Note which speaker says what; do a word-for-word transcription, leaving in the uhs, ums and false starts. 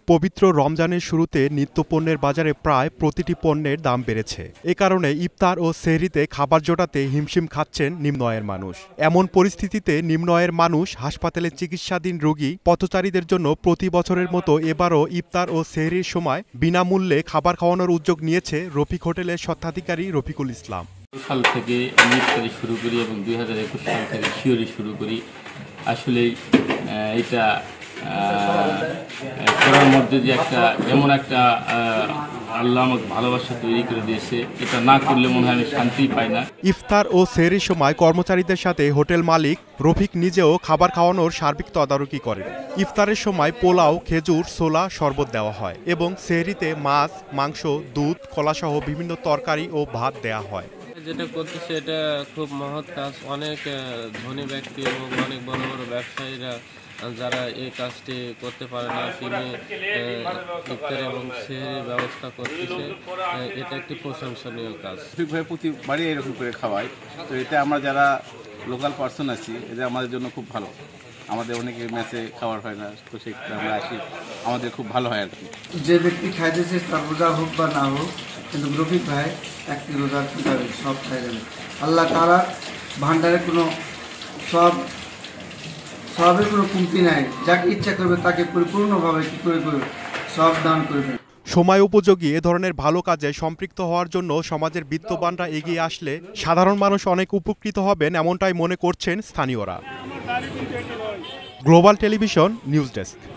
Speaker 1: পবিত্র রমজানের শুরুতে নিত্যপণ্যের বাজারে প্রায় প্রতিটি পণ্যের দাম বেড়েছে। এ কারণে ইফতার ও সেহরিতে খাবার জোটাতে হিমশিম খাচ্ছেন নিম্ন আয়ের মানুষ। এমন পরিস্থিতিতে নিম্ন আয়ের মানুষ, হাসপাতালে চিকিৎসাধীন রোগী, পথচারীদের জন্য প্রতি বছরের মতো এবারও ইফতার ও সেহরির সময় বিনামূল্যে খাবার খাওয়ানোর উদ্যোগ নিয়েছে রফিক হোটেলের স্বত্বাধিকারী রফিকুল ইসলাম।
Speaker 2: সাল থেকে আমি ইফতারি শুরু করি এবং দুই হাজার একুশ সাল থেকে শিওরি শুরু করি। আসলে এটা করার মধ্যে যে একটা এমন একটা আল্লাহ আমাকে ভালোবাসা তৈরি করে দিয়েছে, এটা না করলে মনে হয় আমি শান্তি পাই না।
Speaker 1: ইফতার ও সেহরির সময় কর্মচারীদের সাথে হোটেল মালিক রফিক নিজেও খাবার খাওয়ানোর সার্বিক তদারকি করেন। ইফতারের সময় পোলাও, খেজুর, ছোলা, শরবত দেওয়া হয় এবং সেহরিতে মাছ, মাংস, দুধ, কলাসহ বিভিন্ন তরকারি ও ভাত দেওয়া হয়।
Speaker 3: যেটা করতেছে এটা খুব মহৎ কাজ। অনেক ধনী ব্যক্তি এবং অনেক বড় বড় ব্যবসায়ীরা যারা এই কাজটি করতে পারে না, তিনি ইফতার এবং সেহরির ব্যবস্থা করতেছে। এটা একটি প্রশংসনীয় কাজ।
Speaker 4: ভাই প্রতিবারই এরকম করে খাওয়াই, তো এটা আমরা যারা লোকাল পার্সন আছি এটা আমাদের জন্য খুব ভালো। আমাদের অনেকে মেসে খাওয়ার হয় না, তো সেক্ষেত্রে আমরা আসি, আমাদের খুব ভালো হয় আর কি।
Speaker 5: যে ব্যক্তি খাইতেছে তার রোজা হোক বা না হোক, কিন্তু রফিক ভাই একটি রোজা যাবে, সব খাই যাবে। আল্লাহ তাআলা ভান্ডারে কোনো সব সবের কোনো কমতি নাই, যাকে ইচ্ছা করবে তাকে পরিপূর্ণভাবে কি করে করবে সব দান করবে।
Speaker 1: সময় উপযোগী এ ধরনের ভালো কাজে সম্পৃক্ত হওয়ার জন্য সমাজের বিত্তবানরা এগিয়ে আসলে সাধারণ মানুষ অনেক উপকৃত হবেন, এমনটাই মনে করছেন স্থানীয়রা। Global television news desk.